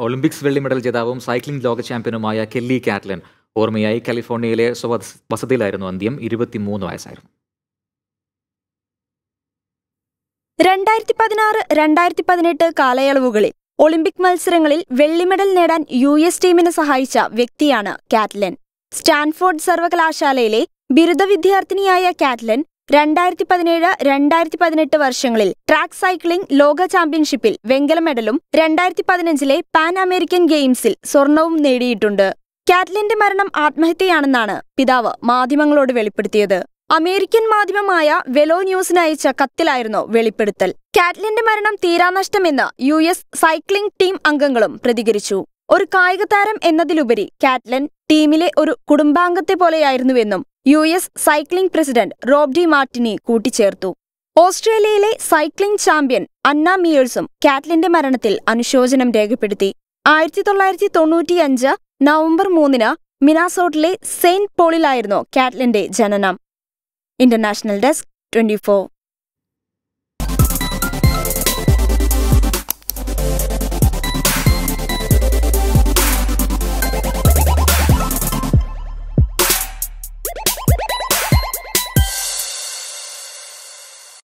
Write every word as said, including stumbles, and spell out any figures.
Olympics വെള്ളി medal ജേതാവും cycling ലോക ചാമ്പ്യനുമായ Kelly Catlin ഓർമ്മയായി കാലിഫോർണിയയിലെ വസതിയിലായിരുന്നു അന്ത്യം. ഇരുപത്തിമൂന്ന് വയസ്സായിരുന്നു. രണ്ടായിരത്തി പതിനാറ് രണ്ടായിരത്തി പതിനെട്ട് കാലയളവുകളിൽ ഒളിമ്പിക് മത്സരങ്ങളിൽ വെള്ളി മെഡൽ നേടാൻ യു എസ് ടീമിനെ സഹായിച്ച വ്യക്തിയാണ് കാറ്റ്ലിൻ. സ്റ്റാൻഫോർഡ് സർവകലാശാലയിലെ ബിരുദ വിദ്യാർത്ഥിനിയായ കാറ്റ്ലിൻ രണ്ടായിരത്തി പതിനേഴ് രണ്ടായിരത്തി പതിനെട്ട് വർഷങ്ങളിൽ ട്രാക്ക് സൈക്ലിംഗ് ലോക ചാമ്പ്യൻഷിപ്പിൽ വെങ്കല മെഡലും രണ്ടായിരത്തി പതിനഞ്ചിലെ പാൻ അമേരിക്കൻ ഗെയിംസിൽ സ്വർണവും നേടിയിട്ടുണ്ട്. കാറ്റ്ലിന്റെ മരണം ആത്മഹത്യയാണെന്നാണ് പിതാവ് മാധ്യമങ്ങളോട് വെളിപ്പെടുത്തിയത്. അമേരിക്കൻ മാധ്യമമായ വെലോ ന്യൂസിന് അയച്ച കത്തിലായിരുന്നു വെളിപ്പെടുത്തൽ. കാറ്റ്ലിന്റെ മരണം തീരാനഷ്ടമെന്ന് യു എസ് സൈക്ലിംഗ് ടീം അംഗങ്ങളും പ്രതികരിച്ചു. ഒരു കായിക താരം എന്നതിലുപരി കാറ്റ്ലിൻ ടീമിലെ ഒരു കുടുംബാംഗത്തെ പോലെയായിരുന്നുവെന്നും U S cycling president Rob DeMartini കൂട്ടിച്ചേർത്തു. ഓസ്ട്രേലിയയിലെ സൈക്ലിംഗ് ചാമ്പ്യൻ അന്ന മിയേഴ്സും കാറ്റ്ലിന്റെ മരണത്തിൽ അനുശോചനം രേഖപ്പെടുത്തി. ആയിരത്തി തൊള്ളായിരത്തി തൊണ്ണൂറ്റിയഞ്ച് നവംബർ മൂന്നിന് മിനാസോട്ടിലെ സെയിന്റ് പോളിലായിരുന്നു കാറ്റ്ലിന്റെ ജനനം. International desk twenty four.